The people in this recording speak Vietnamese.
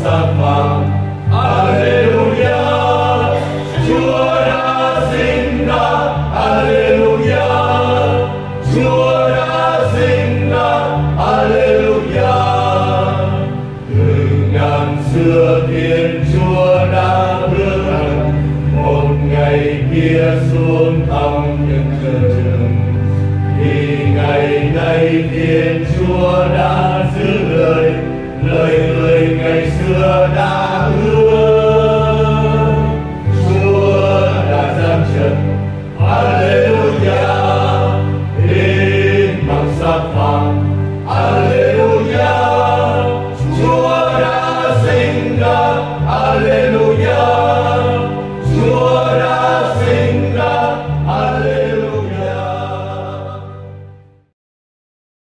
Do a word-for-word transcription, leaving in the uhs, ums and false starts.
sắc vàng. Alleluia, Chúa đã sinh ra. Alleluia, Chúa đã sinh ra. Alleluia, từ ngàn xưa Thiên Chúa đã hứa một ngày kia xuống thăm những trời rừng, thì ngày nay Thiên Chúa đã giữ lời lời người ngày xưa